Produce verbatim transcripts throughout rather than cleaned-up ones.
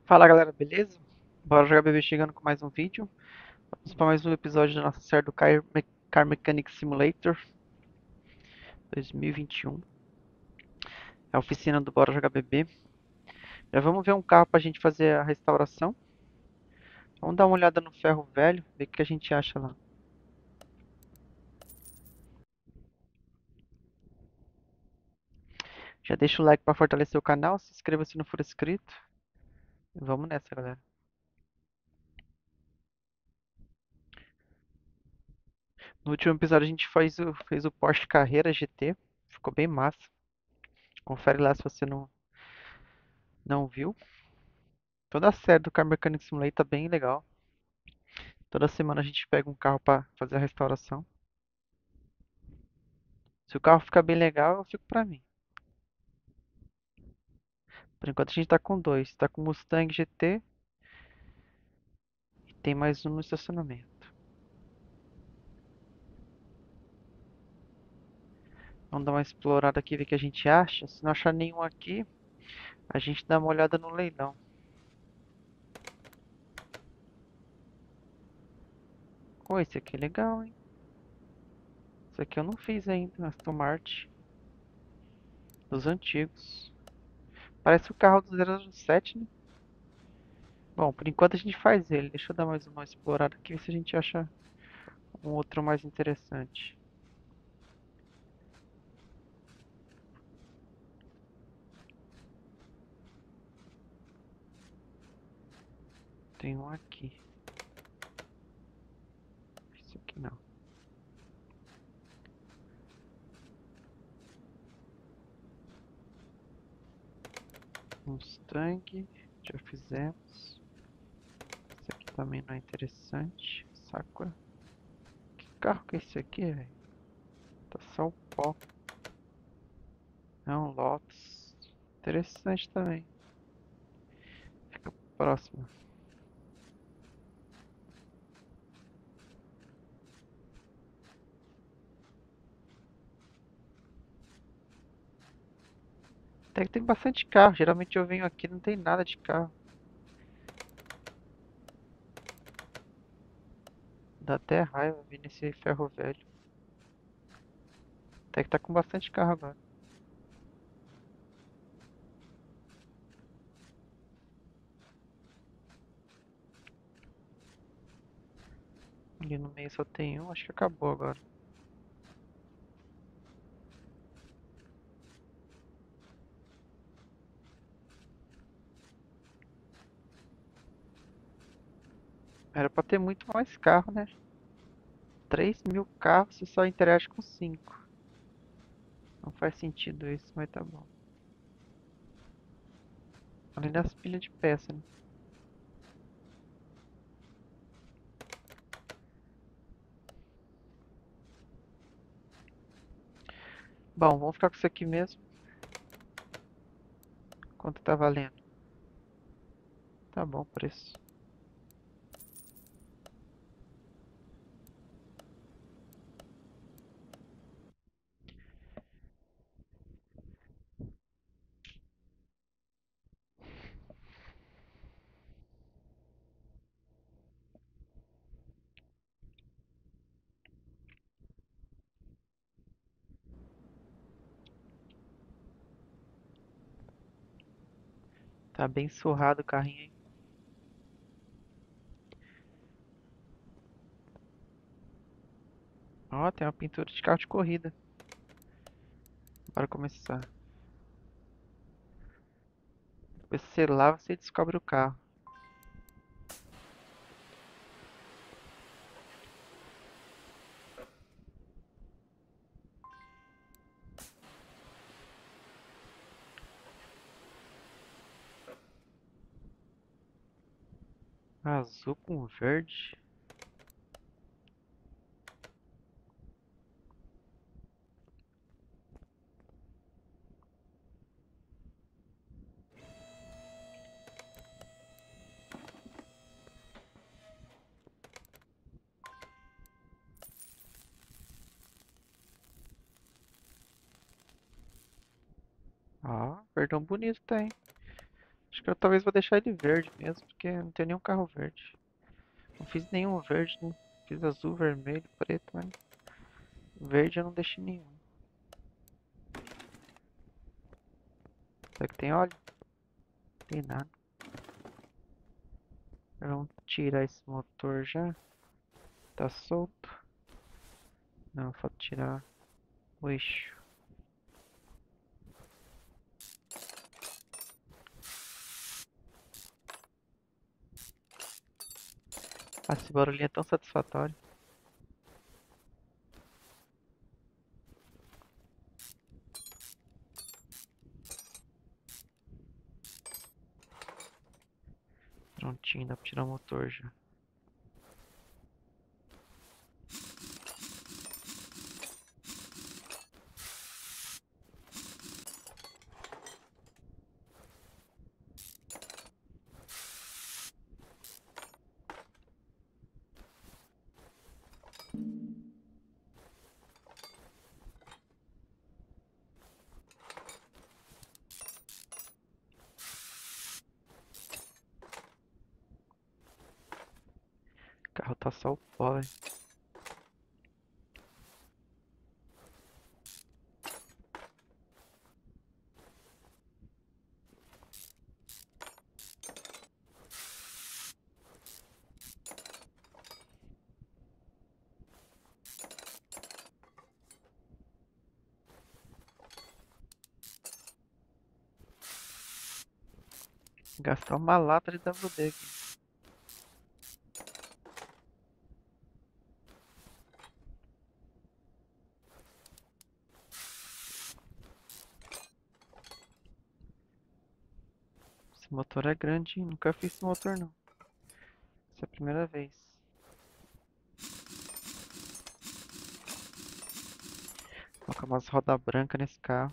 Fala galera, beleza? Bora jogar B B chegando com mais um vídeo. Vamos para mais um episódio da nossa série do Car, Me Car Mechanic Simulator dois mil e vinte e um. É a oficina do Bora Jogar B B. Já vamos ver um carro para a gente fazer a restauração. Vamos dar uma olhada no ferro velho, ver o que a gente acha lá. Já deixa o like para fortalecer o canal, se inscreva se não for inscrito. E vamos nessa, galera. No último episódio a gente fez o, fez o Porsche Carrera G T. Ficou bem massa. Confere lá se você não, não viu. Toda a série do Car Mechanic Simulator tá bem legal. Toda semana a gente pega um carro para fazer a restauração. Se o carro ficar bem legal, eu fico pra mim. Por enquanto a gente tá com dois. Tá com o Mustang G T e tem mais um no estacionamento. Vamos dar uma explorada aqui, ver o que a gente acha. Se não achar nenhum aqui, a gente dá uma olhada no leilão. Oh, esse aqui é legal, hein? Esse aqui eu não fiz ainda, Aston Martin. Dos antigos. Parece o carro do zero zero sete, né? Bom, por enquanto a gente faz ele. Deixa eu dar mais uma explorada aqui, ver se a gente acha um outro mais interessante. Tem um aqui. Esse aqui não. Mustang, já fizemos. Esse aqui também não é interessante. Sakura. Que carro que é esse aqui, velho? Tá só o pó. É um Lotus. Interessante também. Fica próximo. Até que tem bastante carro. Geralmente eu venho aqui e não tem nada de carro. Dá até raiva vir nesse ferro velho. Até que tá com bastante carro agora. Ali no meio só tem um. Acho que acabou agora. Era pra ter muito mais carro, né? Três mil carros e só interage com cinco. Não faz sentido isso, mas tá bom. Além das pilhas de peça, né? Bom, vamos ficar com isso aqui mesmo. Quanto tá valendo? Tá bom o preço. Tá bem surrado o carrinho, hein? Ó, tem uma pintura de carro de corrida. Bora começar. Depois você lá, você descobre o carro. Azul com verde. Ó, verdão bonito tem. Acho que eu talvez vou deixar ele verde mesmo, porque não tem nenhum carro verde. Não fiz nenhum verde, né? Fiz azul, vermelho, preto, mas verde eu não deixei nenhum. Será que tem óleo? Não tem nada. Vamos tirar esse motor já. Tá solto. Não, falta tirar o eixo. Ah, esse barulhinho é tão satisfatório. Prontinho, dá pra tirar o motor já. O carro tá só o pó, velho. Gastar uma lata de W D aqui. Esse motor é grande, hein? Nunca fiz esse motor não. Essa é a primeira vez. Vou colocar umas rodas brancas nesse carro.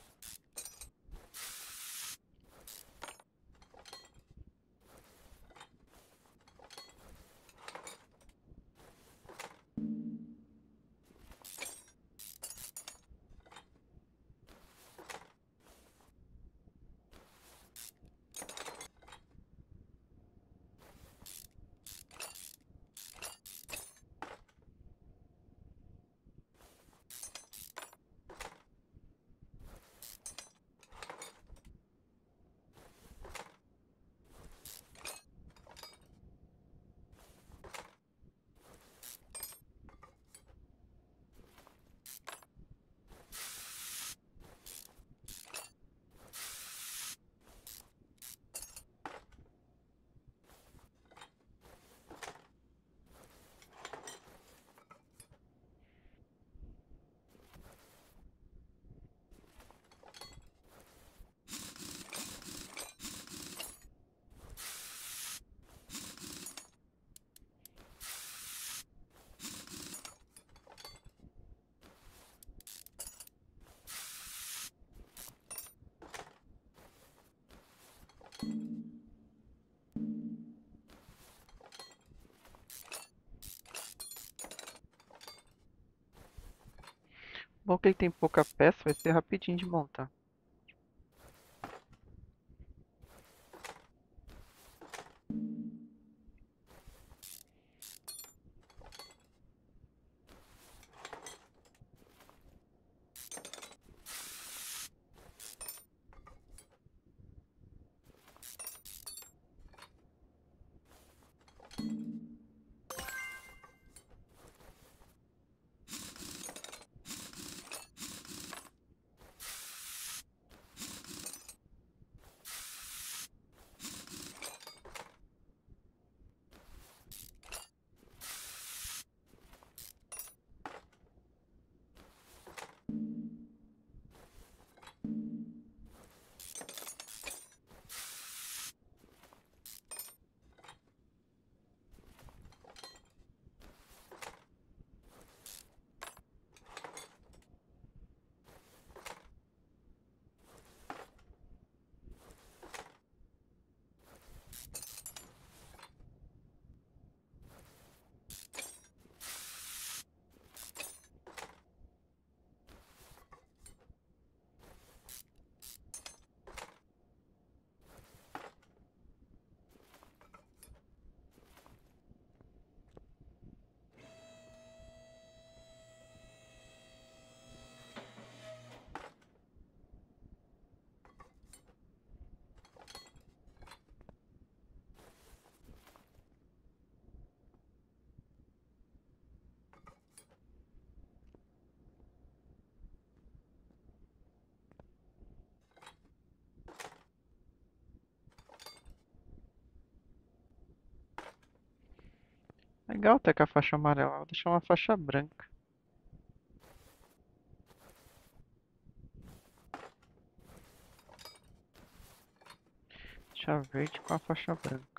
Bom que ele tem pouca peça, vai ser rapidinho de montar. Legal ter com a faixa amarela. Vou deixar uma faixa branca. Faixa verde com a faixa branca.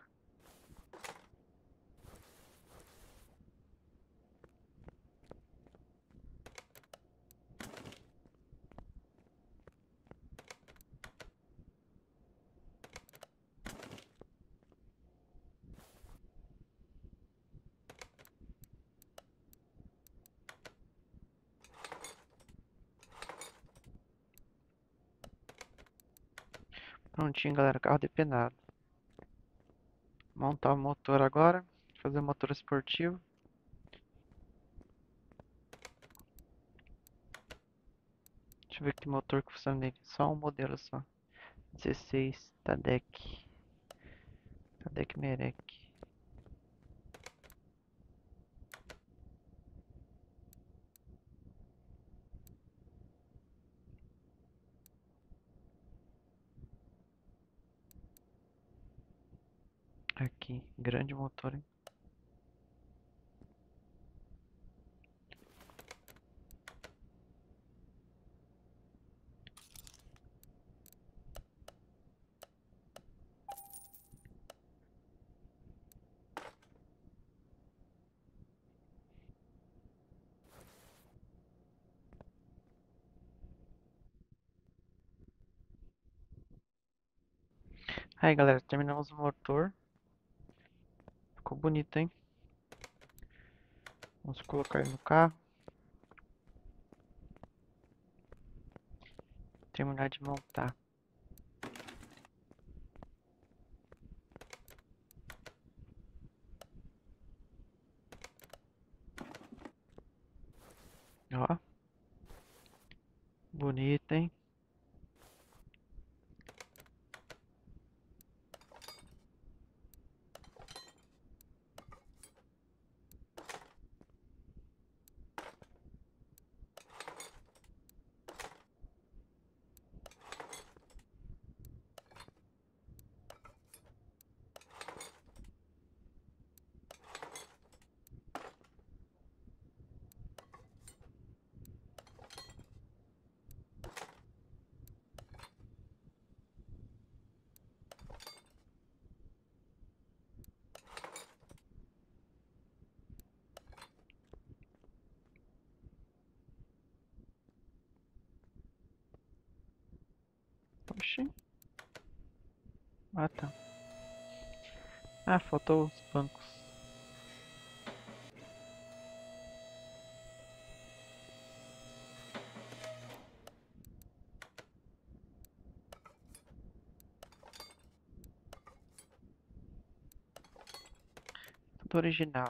Prontinho, galera. Carro depenado. Montar o motor agora. Fazer o motor esportivo. Deixa eu ver que motor que funciona nele. Só um modelo só. dezesseis. Tadec. Tadec Merec. Aqui. Grande motor, hein? Aí, galera. Terminamos o motor. Ficou bonito, hein? Vamos colocar ele no carro. Terminar de montar. Ó. Bonito, hein? Oxi. Ah, tá. Ah, faltou os bancos. Tudo original.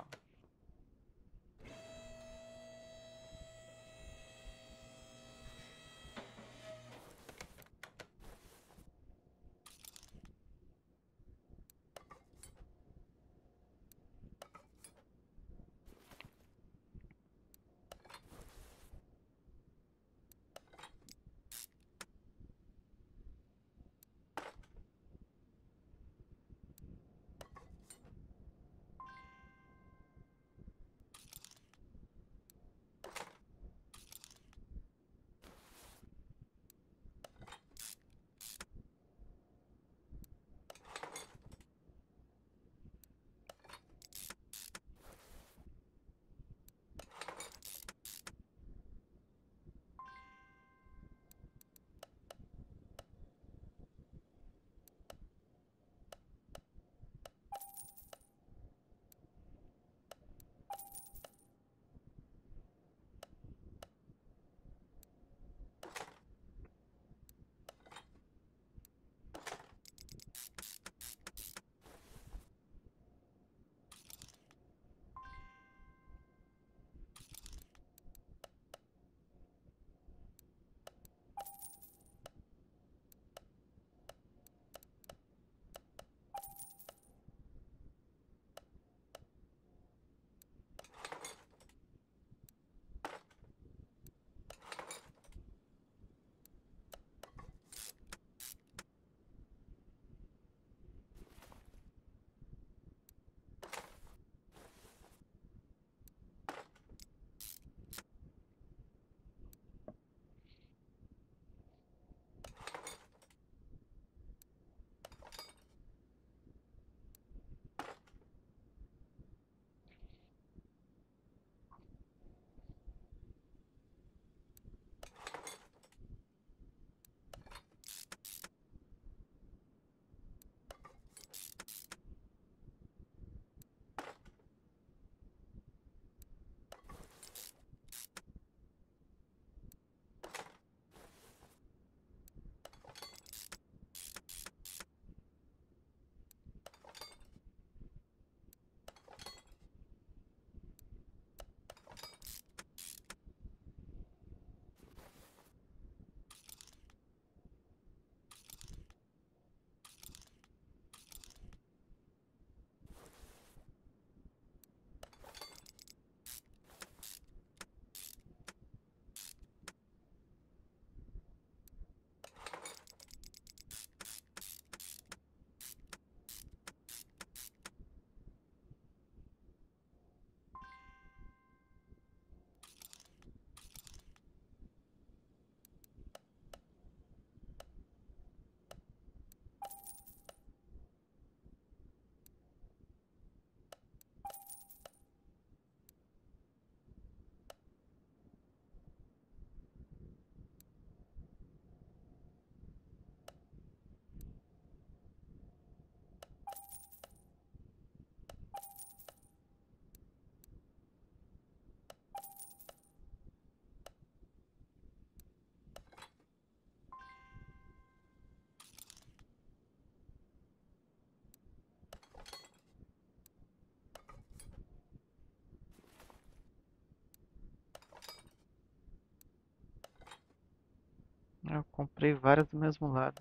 Comprei várias do mesmo lado.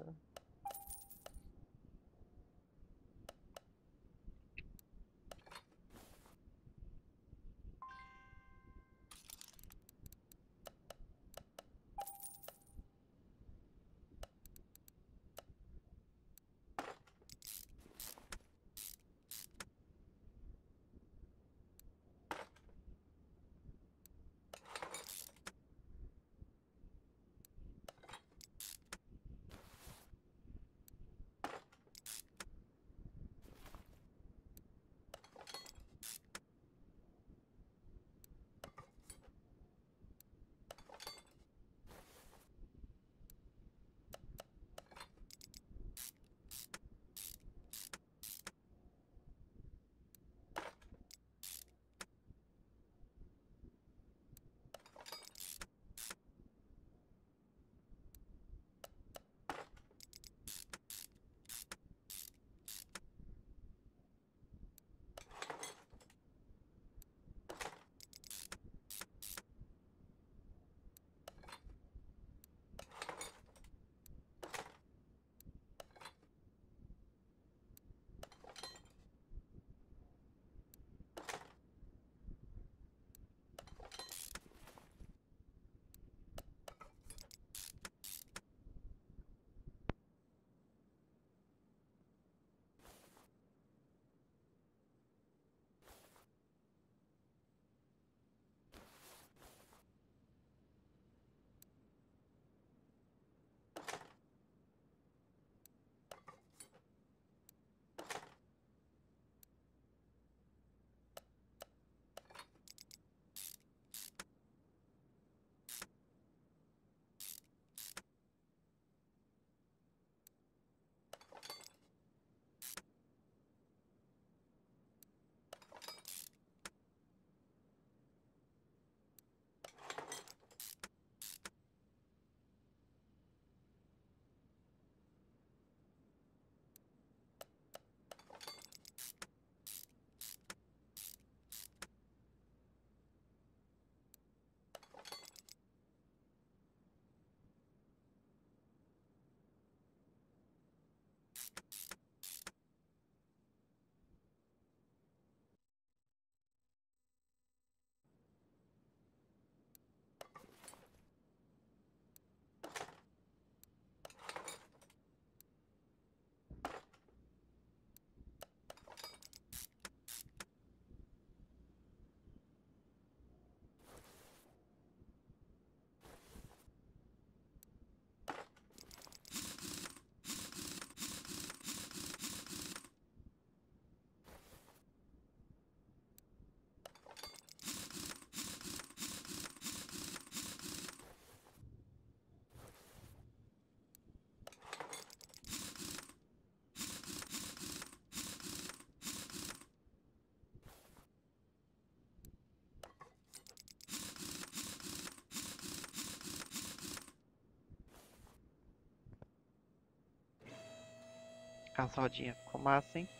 As rodinhas ficou massa, hein?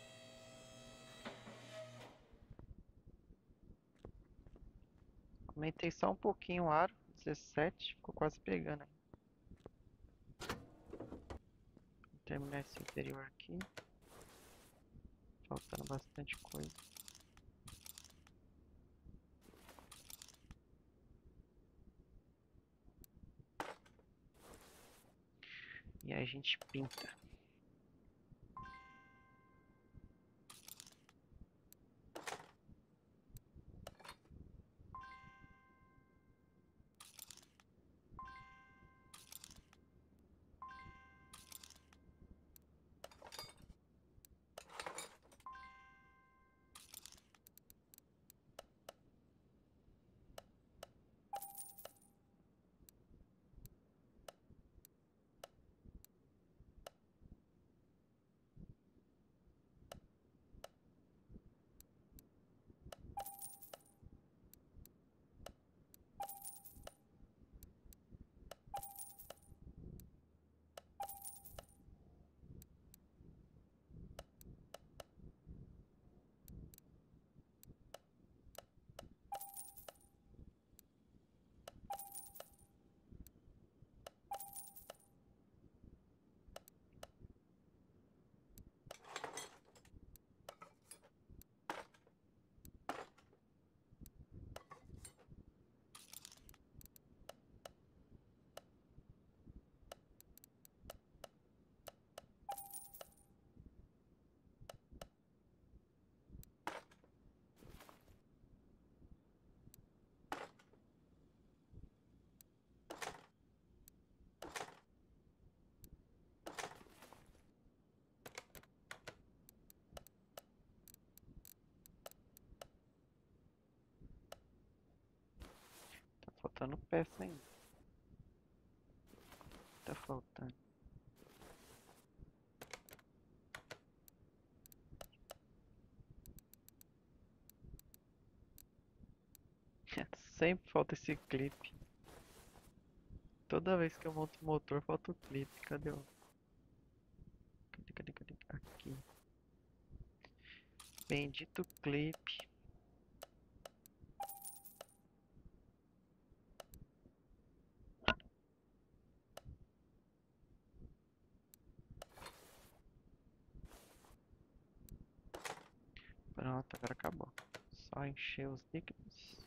Aumentei só um pouquinho o aro, dezessete, ficou quase pegando aí. Vou terminar esse interior aqui. Faltando bastante coisa. E aí a gente pinta. faltando peça ainda. Tá faltando. Sempre falta esse clipe. Toda vez que eu monto o motor, falta o clipe. Cadê o... Cadê, cadê, cadê? Aqui. Bendito clipe. Pronto, agora acabou. Só encher os líquidos.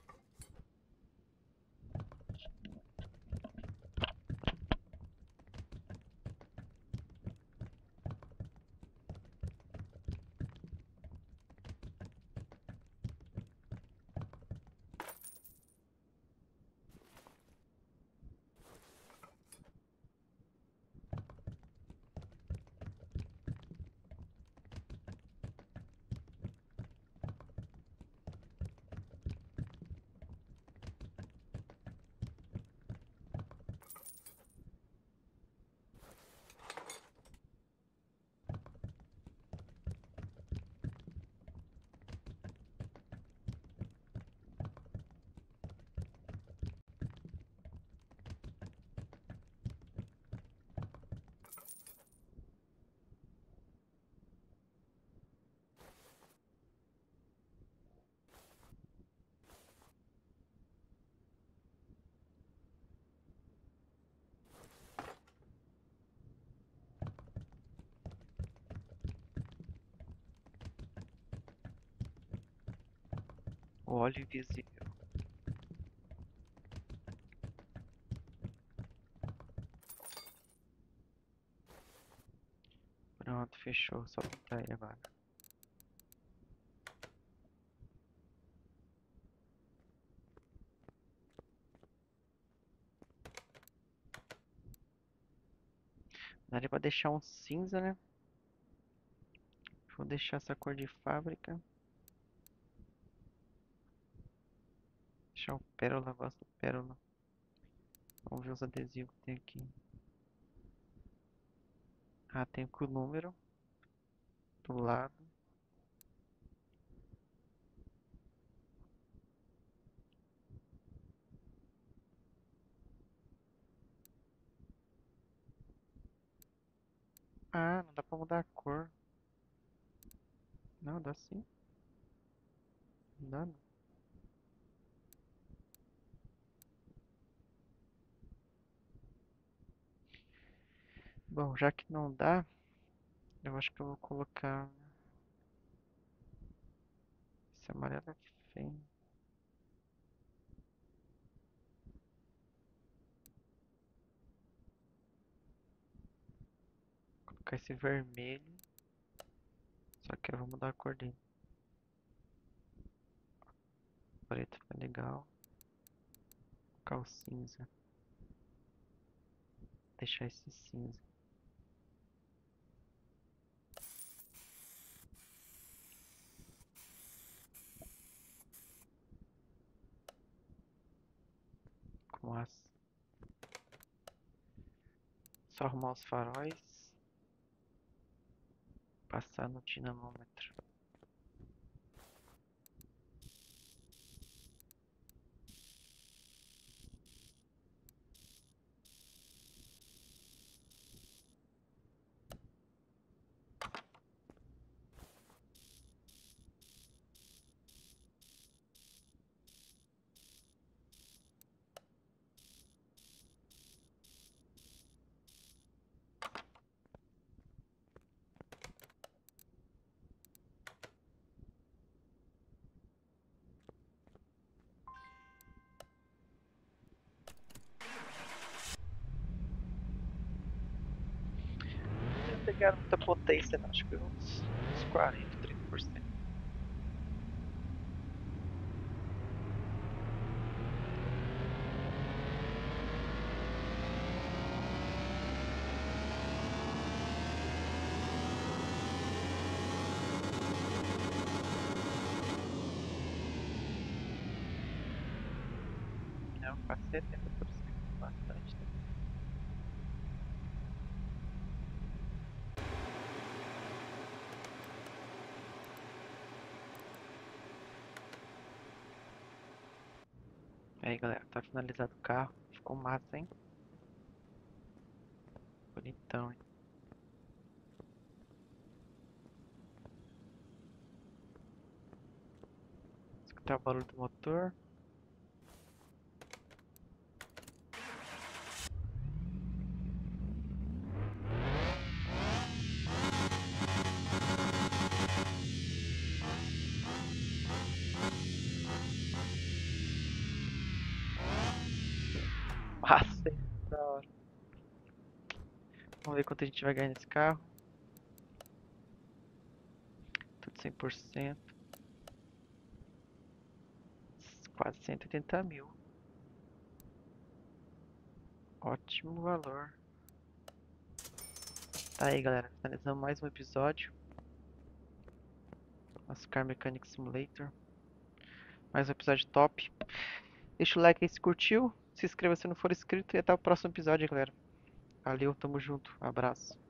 O óleo invisível. Pronto, fechou. Só botar ele agora. Daria pra deixar um cinza, né? Vou deixar essa cor de fábrica. Deixar o pérola, gosto do pérola. Vamos ver os adesivos que tem aqui. Ah, tem com o número do lado. Ah, não dá pra mudar a cor. Não, dá sim. Não dá não. Bom, já que não dá, eu acho que eu vou colocar esse amarelo é feio. Vou colocar esse vermelho. Só que eu vou mudar a cor dele. O preto fica legal. Vou colocar o cinza. Deixar esse cinza. Com as. Só arrumar os faróis. Passar no dinamômetro. Não pegaram muita potência, não. Acho que uns, uns quarenta, trinta por cento. Não. quase setenta por cento, bastante. Aí galera, tá finalizado o carro. Ficou massa, hein? Bonitão, hein? Escutar o barulho do motor. Massa, hein? Da hora. Vamos ver quanto a gente vai ganhar nesse carro. Tudo cem por cento. Quase cento e oitenta mil. Ótimo valor. Tá aí, galera. Finalizamos mais um episódio. Nosso Car Mechanic Simulator. Mais um episódio top. Deixa o like aí se curtiu. Se inscreva se não for inscrito. E até o próximo episódio, galera. Valeu, tamo junto. Abraço.